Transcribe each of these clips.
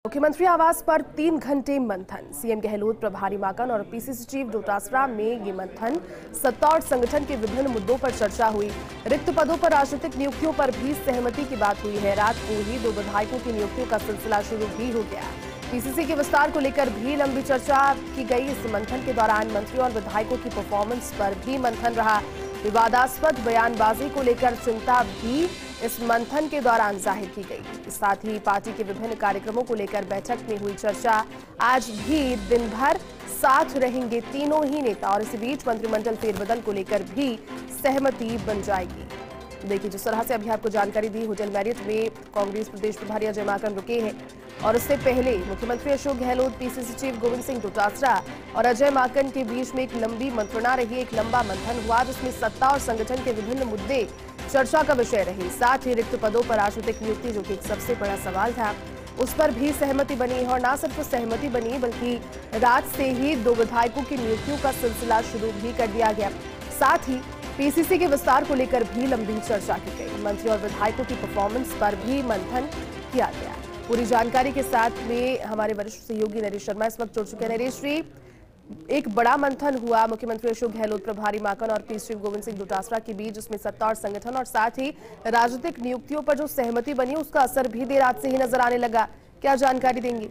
मुख्यमंत्री आवास पर 3 घंटे मंथन। सीएम गहलोत, प्रभारी माकन और पीसीसी चीफ डोटासरा में ये मंथन सत्ता और संगठन के विभिन्न मुद्दों पर चर्चा हुई। रिक्त पदों पर राजनीतिक नियुक्तियों पर भी सहमति की बात हुई है। रात को ही 2 विधायकों की नियुक्तियों का सिलसिला शुरू भी हो गया। पीसीसी के विस्तार को लेकर भी लंबी चर्चा की गई। इस मंथन के दौरान मंत्रियों और विधायकों की परफॉर्मेंस पर भी मंथन रहा। विवादास्पद बयानबाजी को लेकर चिंता भी इस मंथन के दौरान जाहिर की गई। साथ ही पार्टी के विभिन्न कार्यक्रमों को लेकर बैठक में हुई चर्चा। आज भी दिन भर साथ रहेंगे तीनों ही नेता और इसी बीच मंत्रिमंडल फेरबदल को लेकर भी सहमति बन जाएगी। देखिए, जिस तरह से अभी आपको जानकारी दी, होटल मैरियट में कांग्रेस प्रदेश प्रभारी अजय माकन रुके हैं और इससे पहले मुख्यमंत्री अशोक गहलोत, पीसीसी चीफ गोविंद सिंह डोटासरा और अजय माकन के बीच में एक लंबी मंत्रणा रही। एक लंबा मंथन हुआ जिसमें सत्ता और संगठन के विभिन्न मुद्दे चर्चा का विषय रही। साथ ही रिक्त पदों पर राजनीतिक नियुक्ति, जो कि एक सबसे बड़ा सवाल था, उस पर भी सहमति बनी और न सिर्फ सहमति बनी बल्कि रात से ही 2 विधायकों की नियुक्तियों का सिलसिला शुरू भी कर दिया गया। साथ ही पीसीसी के विस्तार को लेकर भी लंबी चर्चा की गई। मंत्री और विधायकों की परफॉर्मेंस पर भी मंथन किया गया। पूरी जानकारी के साथ में हमारे वरिष्ठ सहयोगी नरेश शर्मा इस वक्त जुड़ चुके हैं। नरेश जी, एक बड़ा मंथन हुआ मुख्यमंत्री अशोक गहलोत, प्रभारी माकन और पीसीसी चीफ गोविंद सिंह डोटासरा के बीच, जिसमें सत्ता और संगठन और साथ ही राजनीतिक नियुक्तियों पर जो सहमति बनी उसका असर भी देर रात से ही नजर आने लगा। क्या जानकारी देंगी?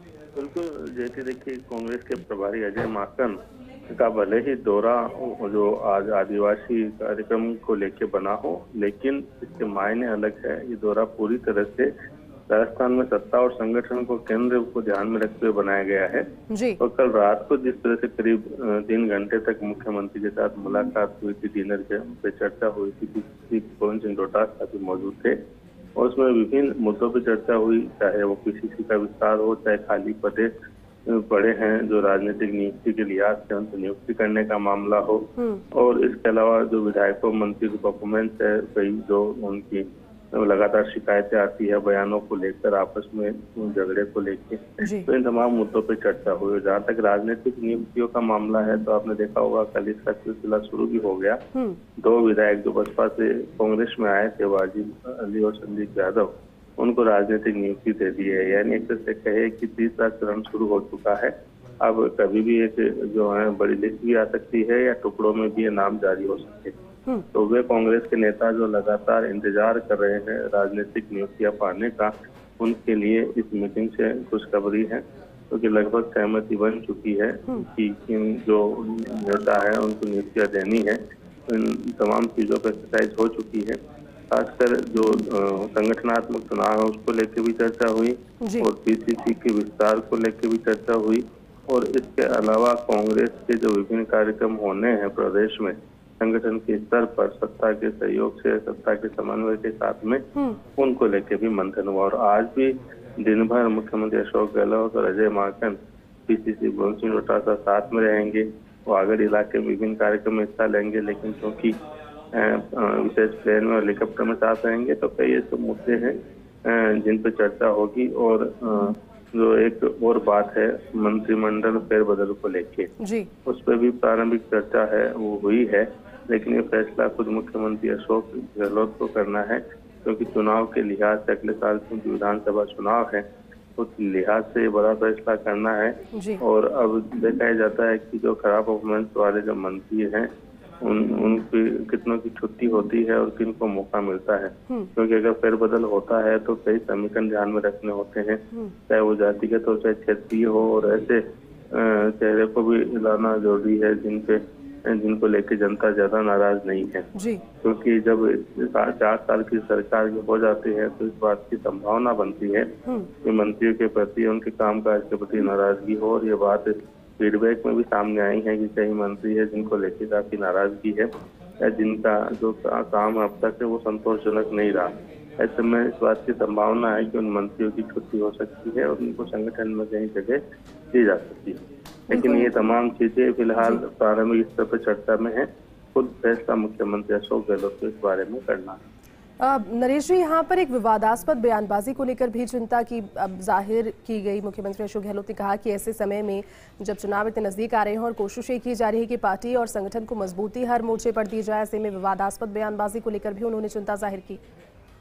बिल्कुल जैसे देखिए, कांग्रेस के प्रभारी अजय माकन का भले ही दौरा जो आज आदिवासी कार्यक्रम को लेके बना हो, लेकिन इसके मायने अलग है। ये दौरा पूरी तरह से राजस्थान में सत्ता और संगठन को केंद्र को ध्यान में रखते हुए बनाया गया है जी। और कल रात को जिस तरह से करीब 3 घंटे तक मुख्यमंत्री के साथ मुलाकात हुई थी, डिनर पे चर्चा हुई थी, पीसीसी गोविंद सिंह डोटासरा भी मौजूद थे और उसमें विभिन्न मुद्दों पर चर्चा हुई, चाहे वो पीसीसी का विस्तार हो, चाहे खाली पदे पड़े हैं जो राजनीतिक नियुक्ति के लिहाज से उनको नियुक्ति करने का मामला हो, और इसके अलावा जो विधायकों मंत्री की परफॉर्मेंस है, कई जो उनकी लगातार शिकायतें आती है बयानों को लेकर, आपस में झगड़े को लेकर, तो इन तमाम मुद्दों पर चर्चा हुई। जहाँ तक राजनीतिक नियुक्तियों का मामला है तो आपने देखा होगा कल इसका सिलसिला शुरू भी हो गया। 2 विधायक जो बसपा से कांग्रेस में आए थे, वाजिद अली और संदीप यादव, उनको राजनीतिक नियुक्ति दे दी है। यानी एक तरह से कहे कि तीसरा चरण शुरू हो चुका है। अब कभी भी एक जो है बड़ी लिस्ट भी आ सकती है या टुकड़ों में भी ये नाम जारी हो सकते हैं। तो वे कांग्रेस के नेता जो लगातार इंतजार कर रहे हैं राजनीतिक नियुक्तियां पाने का, उनके लिए इस मीटिंग से खुशखबरी है, क्योंकि लगभग सहमति बन चुकी है कि इन जो नेता है उनको नियुक्तियां देनी है। इन तमाम चीजों पर एक्सरसाइज हो चुकी है। खासकर जो संगठनात्मक चुनाव है उसको लेकर भी चर्चा हुई और पीसीसी के विस्तार को लेकर भी चर्चा हुई, और इसके अलावा कांग्रेस के जो विभिन्न कार्यक्रम होने हैं प्रदेश में संगठन के स्तर पर, सत्ता के सहयोग से, सत्ता के समन्वय के साथ में, उनको लेकर भी मंथन हुआ। और आज भी दिन भर मुख्यमंत्री अशोक गहलोत और अजय माकन, पीसीसी गोविंद सिंह डोटासरा साथ में रहेंगे। वो आगरा इलाके में विभिन्न कार्यक्रम में हिस्सा लेंगे, लेकिन क्योंकि विशेष प्लेन में और हेलीकॉप्टर में साथ रहेंगे तो कई ऐसे मुद्दे हैं जिन पर चर्चा होगी। और जो एक और बात है मंत्रिमंडल फेरबदल को लेके, उस पर भी प्रारंभिक चर्चा है वो हुई है, लेकिन ये फैसला खुद मुख्यमंत्री अशोक गहलोत को करना है, क्योंकि चुनाव के लिहाज से अगले साल क्योंकि विधानसभा चुनाव है, उस लिहाज से बड़ा फैसला करना है। और अब देखा जाता है कि जो खराब परफॉर्मेंस वाले जो मंत्री हैं उनकी कितनों की छुट्टी होती है और किन को मौका मिलता है, क्योंकि अगर फेरबदल होता है तो कई समीकरण ध्यान में रखने होते हैं, चाहे वो जातिगत हो चाहे क्षेत्रीय हो, और ऐसे चेहरे को भी लाना जरूरी है जिनको लेके जनता ज्यादा नाराज नहीं है। क्योंकि जब 4 साल की सरकार हो जाती है तो इस बात की संभावना बनती है कि मंत्रियों के प्रति, उनके कामकाज के प्रति नाराजगी हो, और ये बात फीडबैक में भी सामने आई है कि कई मंत्री है जिनको लेकर काफी नाराजगी है या जिनका जो काम अब तक है वो संतोषजनक नहीं रहा। ऐसे में इस बात की संभावना है कि उन मंत्रियों की छुट्टी हो सकती है और उनको संगठन में कहीं जगह दी जा सकती है। लेकिन ये तमाम चीजें फिलहाल प्रारंभिक स्तर पर चर्चा में है। खुद फैसला मुख्यमंत्री अशोक गहलोत को इस बारे में करना है। नरेश जी, यहाँ पर एक विवादास्पद बयानबाजी को लेकर भी चिंता की जाहिर की गई। मुख्यमंत्री अशोक गहलोत ने कहा कि ऐसे समय में जब चुनाव इतने नजदीक आ रहे हैं और कोशिशें की जा रही है कि पार्टी और संगठन को मजबूती हर मोर्चे पर दी जाए, ऐसे में विवादास्पद बयानबाजी को लेकर भी उन्होंने चिंता जाहिर की।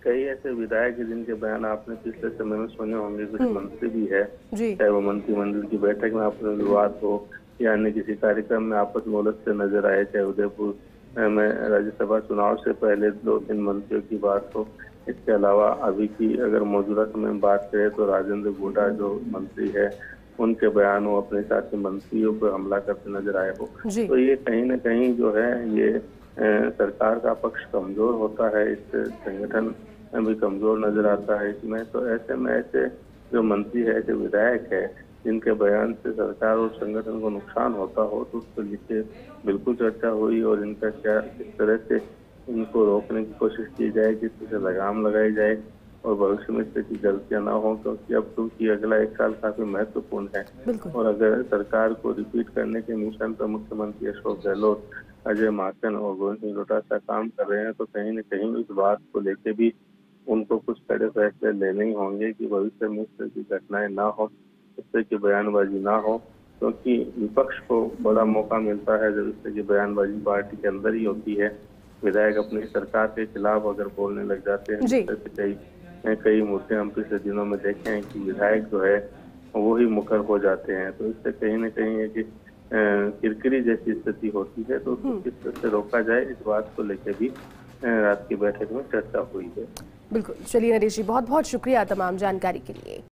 कई ऐसे विधायक हैं जिनके बयान आपने पिछले समय में सुने होंगे, कुछ मंत्री भी है, जी। चाहे वो मंत्रिमंडल की बैठक में आपने विवाद हो या अन्य किसी कार्यक्रम में आपस में उलझते नजर आए, चाहे उदयपुर में राज्यसभा चुनाव से पहले 2-3 मंत्रियों की बात हो। इसके अलावा अभी की अगर मौजूदा समय में बात करें तो राजेंद्र गोड़ा जो मंत्री है, उनके बयान हो, अपने साथी मंत्रियों पर हमला करते नजर आए हो। जी। तो ये कहीं न कहीं जो है ये सरकार का पक्ष कमजोर होता है, इससे संगठन भी कमजोर नजर आता है इसमें। तो ऐसे में ऐसे जो मंत्री है, जो विधायक है, जिनके बयान से सरकार और संगठन को नुकसान होता हो, तो उसको लेके बिल्कुल चर्चा हुई और इनका क्या किस तरह से इनको रोकने की कोशिश की जाए, किस तरह से लगाम लगाई जाए और भविष्य में इस तरह की गलतियां ना हो, क्योंकि अगला 1 साल काफी महत्वपूर्ण है। बिल्कुल। और अगर सरकार को रिपीट करने के मिशन पर मुख्यमंत्री अशोक गहलोत, अजय माकन और गोविंद सिंह डोटासरा काम कर रहे हैं, तो कहीं न कहीं इस बात को लेके भी उनको कुछ कड़े फैसले लेने ही होंगे कि भविष्य में इस तरह की घटनाएं ना हो, इस तरह की बयानबाजी ना हो, क्योंकि विपक्ष को बड़ा मौका मिलता है जब इस तरह की बयानबाजी पार्टी के अंदर ही होती है। विधायक अपनी सरकार के खिलाफ अगर बोलने लग जाते हैं, जी। इस तरह से कई मुद्दे हम पिछले दिनों में देखे हैं कि विधायक जो है वो ही मुखर हो जाते हैं। तो इससे कहीं न कहीं एक किरकिरी जैसी स्थिति होती है, तो उसको किस तरह से रोका जाए, इस बात को लेकर भी रात की बैठक में चर्चा हुई है। बिल्कुल। चलिए नरेश जी, बहुत बहुत शुक्रिया तमाम जानकारी के लिए।